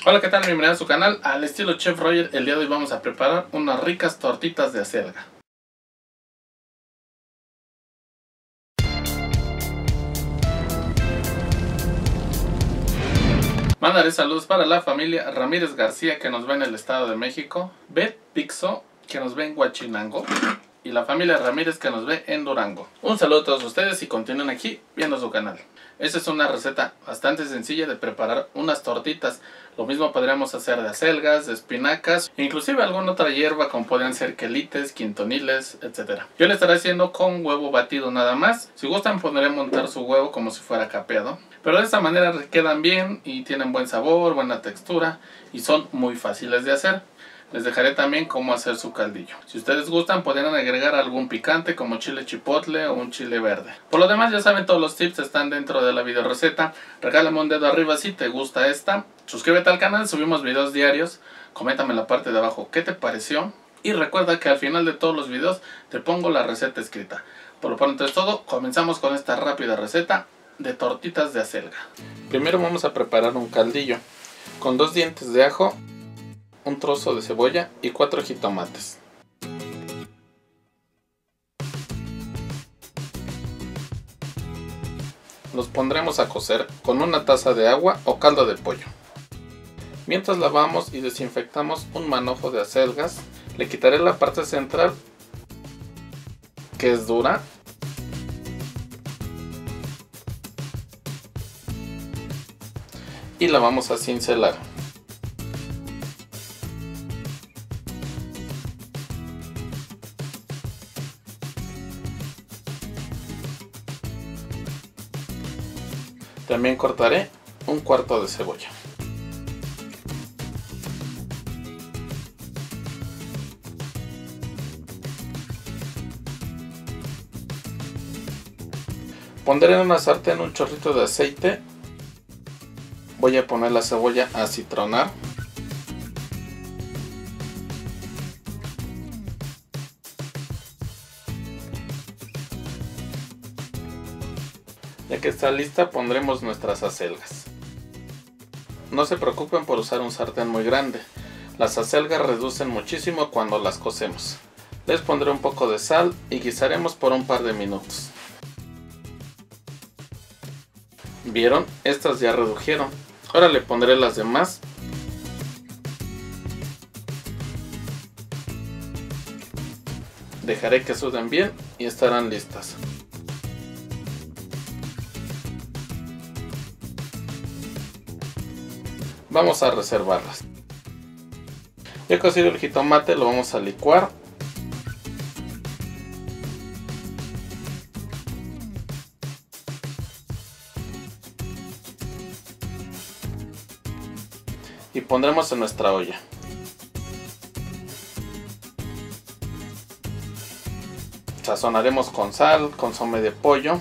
Hola, ¿qué tal? Bienvenidos a su canal al estilo Chef Roger. El día de hoy vamos a preparar unas ricas tortitas de acelga. Mandaré saludos para la familia Ramírez García, que nos ve en el Estado de México, Beth Pixo, que nos ve en Huachinango, y la familia Ramírez, que nos ve en Durango. Un saludo a todos ustedes y continúen aquí viendo su canal. Esta es una receta bastante sencilla de preparar unas tortitas. Lo mismo podríamos hacer de acelgas, de espinacas, inclusive alguna otra hierba como podrían ser quelites, quintoniles, etc. Yo le estaré haciendo con huevo batido nada más. Si gustan podré montar su huevo como si fuera capeado. Pero de esta manera quedan bien y tienen buen sabor, buena textura y son muy fáciles de hacer. Les dejaré también cómo hacer su caldillo. Si ustedes gustan podrían agregar algún picante como chile chipotle o un chile verde. Por lo demás ya saben, todos los tips están dentro de la video receta. Regálame un dedo arriba si te gusta esta. Suscríbete al canal, subimos videos diarios. Coméntame en la parte de abajo qué te pareció. Y recuerda que al final de todos los videos te pongo la receta escrita. Por lo pronto es todo, comenzamos con esta rápida receta de tortitas de acelga. Primero vamos a preparar un caldillo con 2 dientes de ajo, un trozo de cebolla y 4 jitomates. Los pondremos a cocer con una taza de agua o caldo de pollo. Mientras lavamos y desinfectamos un manojo de acelgas, le quitaré la parte central que es dura y la vamos a cincelar. También cortaré un cuarto de cebolla. Pondré en una sartén un chorrito de aceite. Voy a poner la cebolla a citronar. Ya que está lista, pondremos nuestras acelgas. No se preocupen por usar un sartén muy grande. Las acelgas reducen muchísimo cuando las cocemos. Les pondré un poco de sal y guisaremos por un par de minutos. ¿Vieron? Estas ya redujeron. Ahora le pondré las demás. Dejaré que suden bien y estarán listas. Vamos a reservarlas. Ya cocido el jitomate, lo vamos a licuar. Y pondremos en nuestra olla. Sazonaremos con sal, consomé de pollo.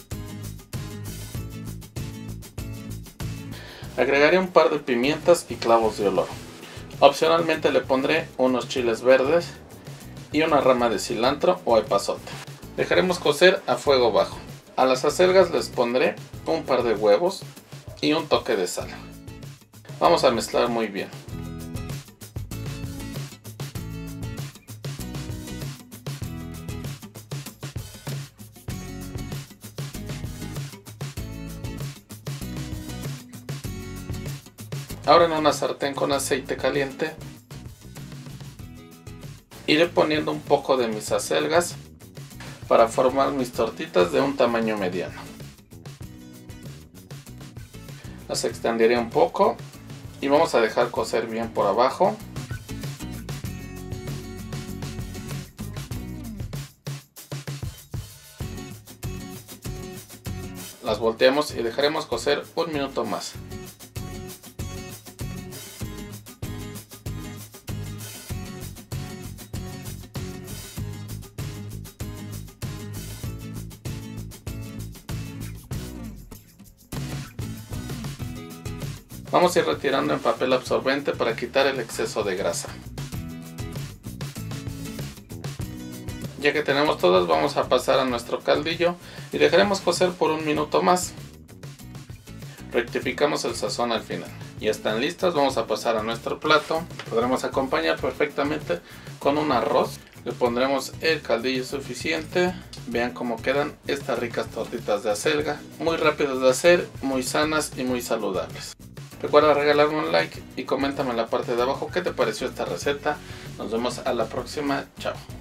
Agregaré un par de pimientas y clavos de olor. Opcionalmente le pondré unos chiles verdes y una rama de cilantro o epazote. Dejaremos cocer a fuego bajo. A las acelgas les pondré un par de huevos y un toque de sal. Vamos a mezclar muy bien. Ahora en una sartén con aceite caliente iré poniendo un poco de mis acelgas para formar mis tortitas de un tamaño mediano. Las extenderé un poco y vamos a dejar cocer bien por abajo. Las volteamos y dejaremos cocer un minuto más. Vamos a ir retirando en papel absorbente para quitar el exceso de grasa. Ya que tenemos todas, vamos a pasar a nuestro caldillo y dejaremos cocer por un minuto más. Rectificamos el sazón al final. Ya están listas, vamos a pasar a nuestro plato. Podremos acompañar perfectamente con un arroz. Le pondremos el caldillo suficiente. Vean cómo quedan estas ricas tortitas de acelga. Muy rápidas de hacer, muy sanas y muy saludables. Recuerda regalarme un like y coméntame en la parte de abajo qué te pareció esta receta. Nos vemos a la próxima. Chao.